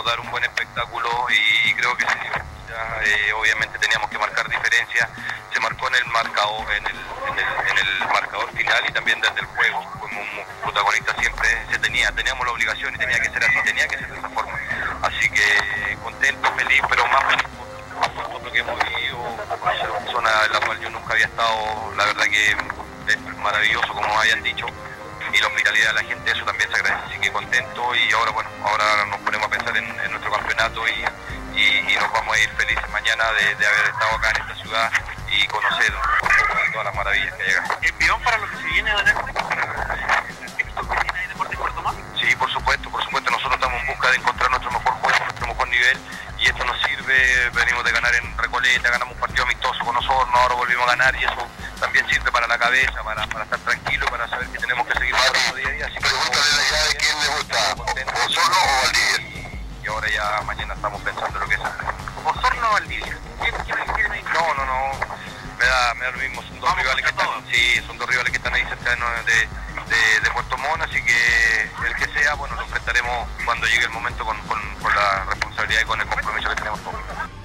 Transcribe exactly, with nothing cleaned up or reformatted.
dar un buen espectáculo y creo que se dio. Ya, eh, obviamente teníamos que marcar diferencia, se marcó en el marcador, en el, en el, en el marcador final y también desde el juego, como un protagonista siempre se tenía, teníamos la obligación y tenía que ser así, tenía que ser de esa forma. Así que contento, feliz, pero más feliz por, por todo lo que hemos vivido, es una zona en la cual yo nunca había estado, la verdad que es maravilloso como hayan dicho. Y la hospitalidad de la gente, eso también se agradece, así que contento y ahora bueno, ahora nos ponemos a pensar en, en nuestro campeonato y, y, y nos vamos a ir felices mañana de, de haber estado acá en esta ciudad y conocer un poco de todas las maravillas que llegan. ¿Envión para lo que se viene, don Hércules? ¿Esto que tiene Deportes Puerto Montt? Sí, por supuesto, por supuesto, nosotros estamos en busca de encontrar nuestro mejor juego, nuestro mejor nivel y esto nos sirve, venimos de ganar en Recoleta, ganamos un partido amistoso con nosotros, ahora volvimos a ganar y eso también sirve para la cabeza, para, para estar tranquilo, para saber que tenemos que seguir mejorando día a día. Así que pregúntale la idea de quién le gusta, Osorno o Valdivia. Y ahora ya mañana estamos pensando lo que es. ¿Osorno o Valdivia? ¿Quién, quién, quién ahí? No, no, no, me da, me da lo mismo, son dos Vamos rivales que están, todos. sí, son dos rivales que están ahí cerca de, de, de, de Puerto Montt, así que el que sea, bueno, lo enfrentaremos cuando llegue el momento con, con, con la responsabilidad y con el compromiso que tenemos todos.